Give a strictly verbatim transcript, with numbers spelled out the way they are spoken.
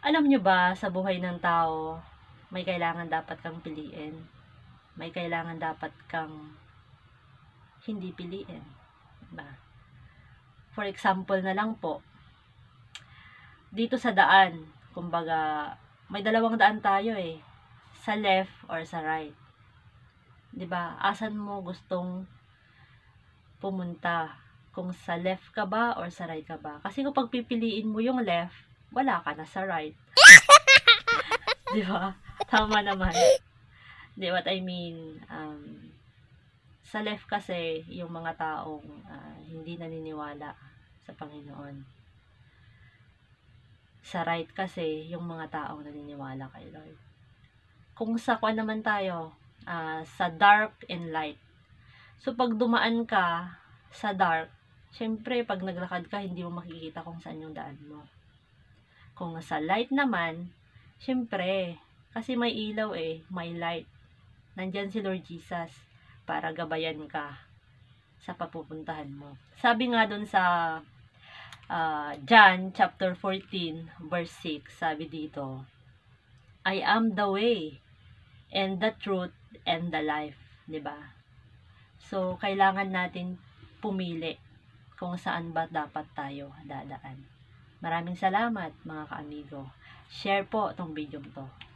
Alam nyo ba, sa buhay ng tao, may kailangan dapat kang piliin. May kailangan dapat kang hindi piliin. Diba? For example na lang po, dito sa daan, kumbaga, may dalawang daan tayo eh. Sa left or sa right. Diba? Asan mo gustong pumunta? Kung sa left ka ba or sa right ka ba? Kasi kung pagpipiliin mo yung left, wala ka na sa right. Di ba? Tama naman. Di what I mean? Um, sa left kasi, yung mga taong uh, hindi naniniwala sa Panginoon. Sa right kasi, yung mga taong naniniwala kay Lord. Kung sa kwan naman tayo, uh, sa dark and light. So, pag dumaan ka sa dark, syempre, pag naglakad ka, hindi mo makikita kung saan yung daan mo. Kung sa light naman, syempre, kasi may ilaw eh, may light. Nandyan si Lord Jesus para gabayan ka sa papupuntahan mo. Sabi nga dun sa uh, John chapter fourteen verse six, sabi dito, I am the way and the truth and the life. Diba? So, kailangan natin pumili kung saan ba dapat tayo dadaan. Maraming salamat mga ka-amigo. Share po itong video to.